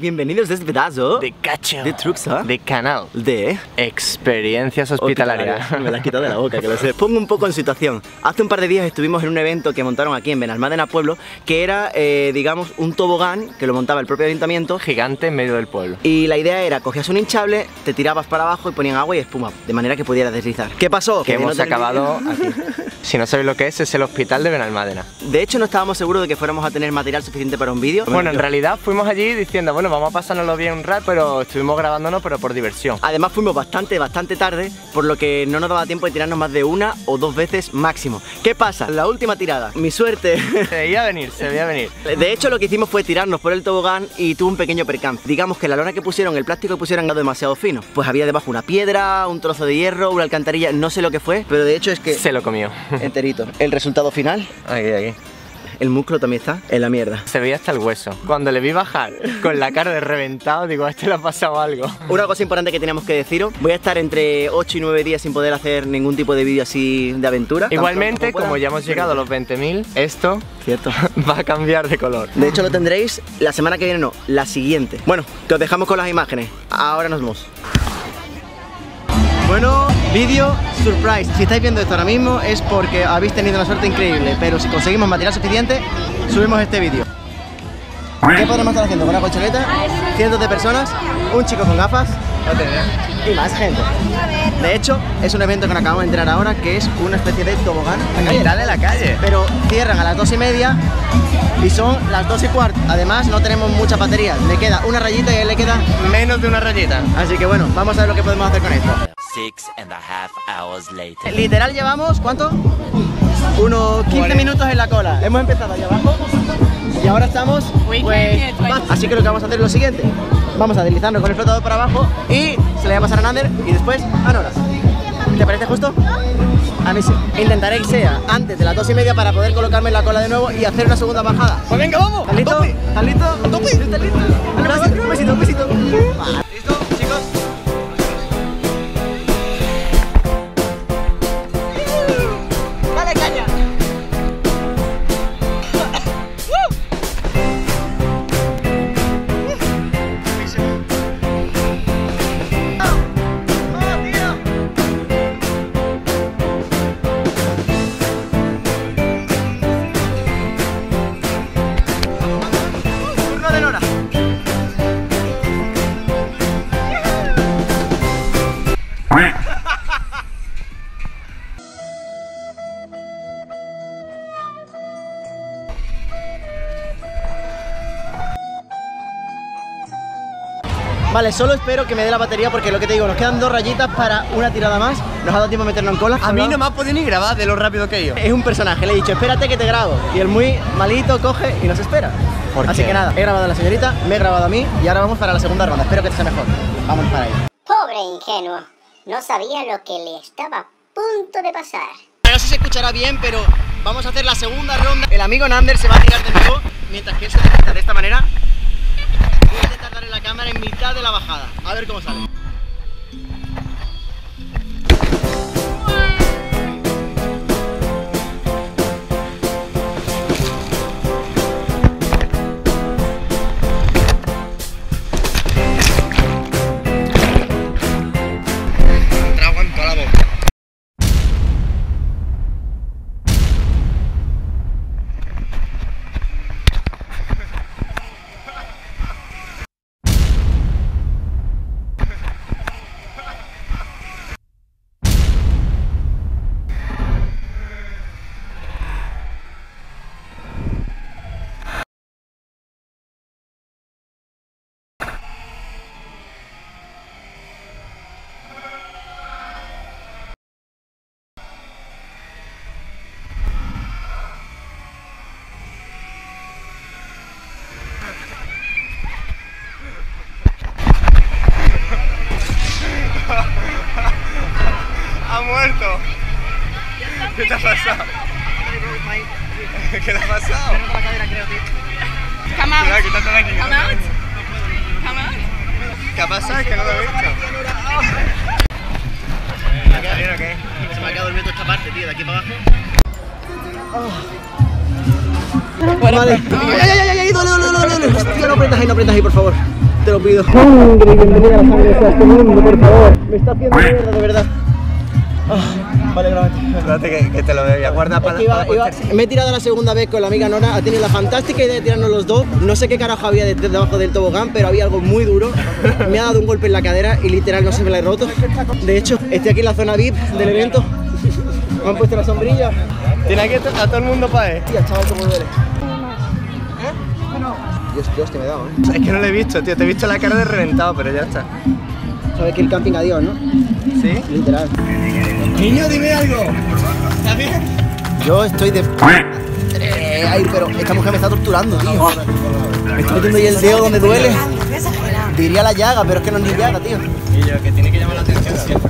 bienvenidos a este pedazo de cacho de Truxa, de canal de experiencias hospitalarias. Me la has quitado de la boca, que lo sé. Pongo un poco en situación. Hace un par de días estuvimos en un evento que montaron aquí en Benalmádena Pueblo, que era, digamos, un tobogán que lo montaba el propio ayuntamiento. Gigante en medio del pueblo. Y la idea era, cogías un hinchable, te tirabas para abajo y ponían agua y espuma, de manera que pudieras deslizar. ¿Qué pasó? Que hemos acabado aquí. Si no sabéis lo que es el hospital de Benalmádena. De hecho, no estábamos seguros de que fuéramos a tener material suficiente para un vídeo. Bueno, en realidad fuimos allí diciendo, bueno, vamos a pasárnoslo bien un rato, pero estuvimos grabándonos, pero por diversión. Además fuimos bastante tarde, por lo que no nos daba tiempo de tirarnos más de una o dos veces máximo. ¿Qué pasa? La última tirada, mi suerte. Se veía venir, se veía venir. De hecho, lo que hicimos fue tirarnos por el tobogán y tuvo un pequeño percance. Digamos que la lona que pusieron, el plástico que pusieron era demasiado fino. Pues había debajo una piedra, un trozo de hierro, una alcantarilla, no sé lo que fue, pero de hecho es que... Se lo comió. Enterito. El resultado final... Aquí. El músculo también está en la mierda. Se veía hasta el hueso. Cuando le vi bajar con la cara de reventado, digo, a este le ha pasado algo. Una cosa importante que teníamos que deciros: voy a estar entre 8 y 9 días sin poder hacer ningún tipo de vídeo así de aventura. Igualmente, como ya hemos llegado a los 20.000, esto cierto va a cambiar de color. De hecho, lo tendréis la semana que viene, no, la siguiente. Bueno, que os dejamos con las imágenes. Ahora nos vemos. Bueno, vídeo surprise. Si estáis viendo esto ahora mismo es porque habéis tenido una suerte increíble, pero si conseguimos material suficiente, subimos este vídeo. ¿Qué podremos estar haciendo? Con una colchoneta, cientos de personas, un chico con gafas y más gente. De hecho, es un evento que nos acabamos de enterar ahora, que es una especie de tobogán en mitad de la calle. Pero cierran a las 2:30 y son las 2:15. Además, no tenemos mucha batería. Le queda una rayita y a él le queda menos de una rayita. Así que bueno, vamos a ver lo que podemos hacer con esto. 6.5 hours later. Literal llevamos, ¿cuánto? Unos 15 minutos en la cola. Hemos empezado allá abajo y ahora estamos, pues, así que lo que vamos a hacer es lo siguiente. Vamos a deslizarnos con el flotador para abajo y se le va a pasar a Nander y después a Nora. ¿Te parece justo? A mí sí. Intentaré que sea antes de las 2:30 para poder colocarme en la cola de nuevo y hacer una segunda bajada. Pues venga, vamos. ¿Estás listo? ¿Estás listo? ¿Estás listo? Un besito, un besito. ¿Listo, chicos? ¡Dale caña! Vale, solo espero que me dé la batería porque lo que te digo, nos quedan 2 rayitas para una tirada más. Nos ha dado tiempo a meternos en cola. A mí no me ha podido ni grabar de lo rápido que he ido. Es un personaje, le he dicho, espérate que te grabo. Y el muy malito coge y nos espera. Así que nada, he grabado a la señorita, me he grabado a mí y ahora vamos para la segunda ronda. Espero que te sea mejor. Vamos para ello. Pobre ingenuo, no sabía lo que le estaba a punto de pasar. No sé si se escuchará bien, pero vamos a hacer la segunda ronda. El amigo Nander se va a tirar de nuevo, mientras que él se desliza de esta manera. Voy a intentar darle la cámara en mitad de la bajada. A ver cómo sale. Trago en toda la boca. Ha muerto. ¿Qué te ha pasado? ¿Qué le ha pasado? Come out. Cuidado, quítate la aquí. Come out. Come out. ¿Qué ha pasado? Es que no lo he visto. ¿Qué? Se me ha quedado durmiendo esta parte, tío, de aquí para abajo. Bueno, Vale. Ay, duele. Hostia, no apretas ahí, por favor. te lo pido. Sangre, bienvenida a la sangre de este mundo, por favor. Me está haciendo mierda, de verdad. Vale, Espérate que te lo voy a guardar para me he tirado la segunda vez con la amiga Nora. Ha tenido la fantástica idea de tirarnos los dos. No sé qué carajo había debajo del tobogán, pero había algo muy duro. Me ha dado un golpe en la cadera y literal no se me la he roto. De hecho, estoy aquí en la zona VIP del evento. Me han puesto la sombrilla. Tiene aquí a todo el mundo para él. Tía, chaval, cómo duele. Dios, te me he dado, Es que no lo he visto, tío. Te he visto la cara de reventado, pero ya está. Sabes que el camping adiós, ¿no? ¿Sí? Literal. Niño, dime algo. ¿Está bien? Yo estoy de... Ay, pero esta mujer me está torturando, tío. Me estoy metiendo ahí el dedo donde duele. Diría la llaga, pero es que no es ni llaga, tío. Y yo, que tiene que llamar la atención siempre.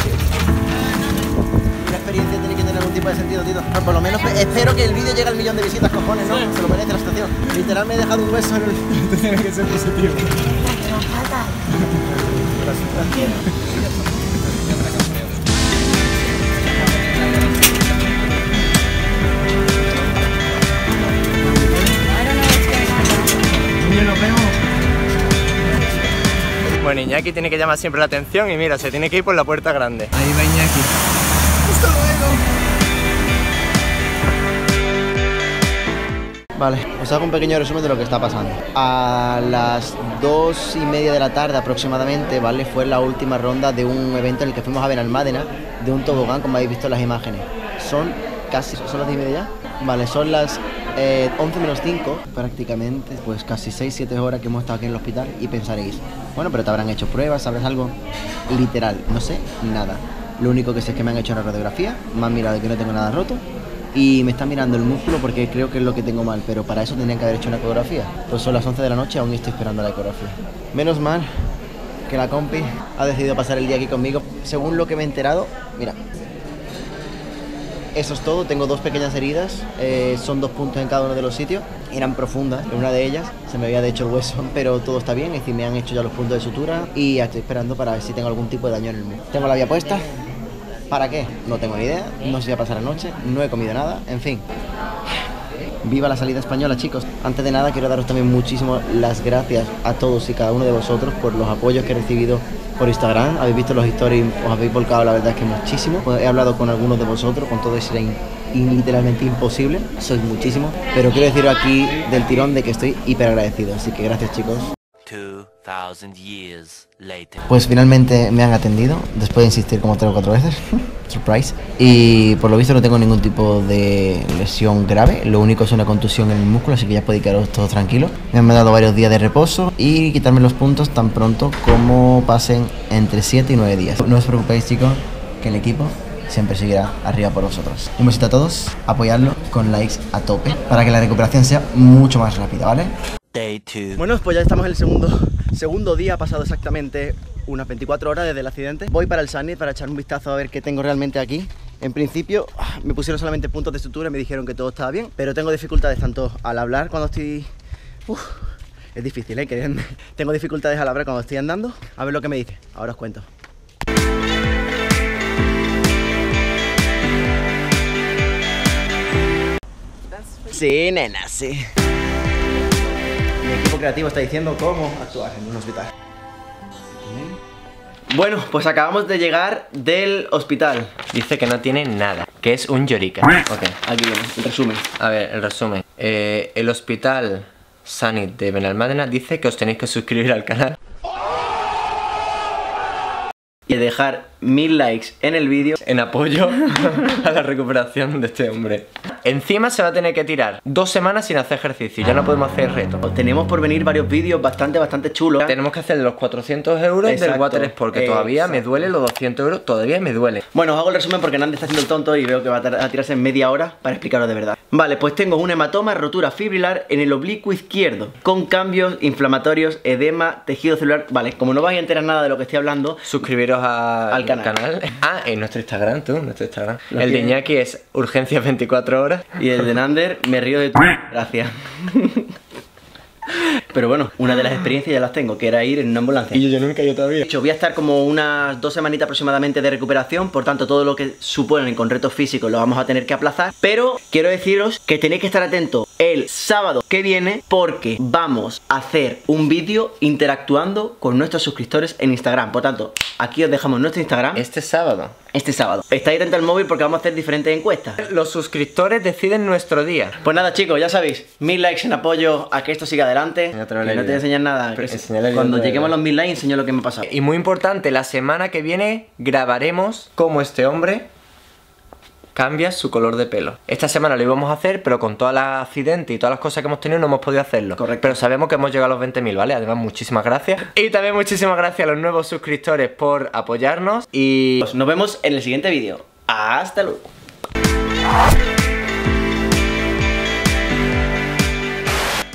Una experiencia tiene que tener algún tipo de sentido, tío. Bueno, por lo menos espero que el vídeo llegue al 1.000.000 de visitas, cojones, ¿no? Se lo merece la situación. Literal me he dejado un hueso en el... Tiene que ser positivo. Bueno, Iñaki tiene que llamar siempre la atención y mira, se tiene que ir por la puerta grande. Ahí va Iñaki. ¡Hasta luego! Vale, os hago un pequeño resumen de lo que está pasando. A las 2:30 de la tarde aproximadamente, ¿vale? Fue la última ronda de un evento en el que fuimos a Benalmádena, de un tobogán, como habéis visto en las imágenes. ¿Son las 10:30 ya? Vale, son las 11 menos 5, prácticamente, pues casi 6-7 horas que hemos estado aquí en el hospital y pensaréis, bueno, pero te habrán hecho pruebas, ¿sabrás algo? Literal, no sé nada. Lo único que sé es que me han hecho una radiografía, me han mirado que no tengo nada roto y me están mirando el músculo porque creo que es lo que tengo mal, pero para eso tendrían que haber hecho una ecografía. Pues son las 11 de la noche y aún estoy esperando la ecografía. Menos mal que la compi ha decidido pasar el día aquí conmigo. Según lo que me he enterado, mira, eso es todo. Tengo 2 pequeñas heridas, son 2 puntos en cada uno de los sitios. Eran profundas, en una de ellas se me había hecho el hueso, pero todo está bien, es decir, me han hecho ya los puntos de sutura y estoy esperando para ver si tengo algún tipo de daño en el músculo. Tengo la vía puesta. ¿Para qué? No tengo ni idea, no sé si va a pasar la noche, no he comido nada, en fin. Viva la salida española, chicos. Antes de nada quiero daros también muchísimas las gracias a todos y cada uno de vosotros por los apoyos que he recibido por Instagram. Habéis visto los stories, os habéis volcado, la verdad es que muchísimo. He hablado con algunos de vosotros, con todo eso era literalmente imposible, sois muchísimos. Pero quiero deciros aquí del tirón de que estoy hiper agradecido, así que gracias, chicos. 2000 years later. Pues finalmente me han atendido, después de insistir como 3 o 4 veces. Surprise. Y por lo visto no tengo ningún tipo de lesión grave, lo único es una contusión en el músculo, así que ya podéis quedaros todos tranquilos. Me han dado varios días de reposo y quitarme los puntos tan pronto como pasen entre 7 y 9 días. No os preocupéis, chicos, que el equipo siempre seguirá arriba por vosotros. Un besito a todos, apoyadlo con likes a tope para que la recuperación sea mucho más rápida, ¿vale? Day 2. Bueno, pues ya estamos en el segundo día, ha pasado exactamente unas 24 horas desde el accidente. Voy para el Summit para echar un vistazo a ver qué tengo realmente aquí. En principio me pusieron solamente puntos de sutura y me dijeron que todo estaba bien, pero tengo dificultades tanto al hablar cuando estoy... es difícil, queridme. Tengo dificultades al hablar cuando estoy andando. A ver lo que me dice, ahora os cuento. Sí, nena, sí. Mi equipo creativo está diciendo cómo actuar en un hospital. Bueno, pues acabamos de llegar del hospital. Dice que no tiene nada, que es un llorica. Ok, aquí viene, el resumen. A ver, el resumen. El hospital Summit de Benalmádena dice que os tenéis que suscribir al canal Y dejar 1000 likes en el vídeo en apoyo a la recuperación de este hombre. Encima se va a tener que tirar 2 semanas sin hacer ejercicio. Ya no podemos hacer reto. Tenemos por venir varios vídeos bastante chulos. Tenemos que hacer los 400 euros del water sport, que todavía me duele, los 200 euros todavía me duele. Bueno, os hago el resumen porque Hernández está haciendo el tonto y veo que va a tirarse en media hora para explicaros de verdad. Vale, pues tengo un hematoma, rotura fibrilar en el oblicuo izquierdo, con cambios inflamatorios, edema, tejido celular. Vale, como no vais a enterar nada de lo que estoy hablando, suscribiros al canal. Ah, en nuestro Instagram, nuestro Instagram. El de Iñaki es urgencias 24 horas. Y el de Nander, me río de tu... Gracias. Pero bueno, una de las experiencias ya las tengo, que era ir en una ambulancia. Y yo nunca he ido todavía. De hecho, voy a estar como unas 2 semanitas aproximadamente de recuperación. Por tanto, todo lo que suponen con retos físicos lo vamos a tener que aplazar. Pero quiero deciros que tenéis que estar atentos el sábado que viene, porque vamos a hacer un vídeo interactuando con nuestros suscriptores en Instagram. Por tanto, aquí os dejamos nuestro Instagram Este sábado. este sábado. Estáis atentos al móvil porque vamos a hacer diferentes encuestas. Los suscriptores deciden nuestro día. Pues nada, chicos, ya sabéis, 1000 likes en apoyo a que esto siga adelante. Que no te voy a enseñar nada. Cuando lleguemos a los 1000 likes enseño lo que me ha pasado. Y muy importante, la semana que viene grabaremos cómo este hombre cambia su color de pelo. Esta semana lo íbamos a hacer, pero con todos los accidentes y todas las cosas que hemos tenido no hemos podido hacerlo. Correcto. Pero sabemos que hemos llegado a los 20.000, ¿vale? Además, muchísimas gracias. Y también muchísimas gracias a los nuevos suscriptores por apoyarnos. Y Nos vemos en el siguiente vídeo. Hasta luego.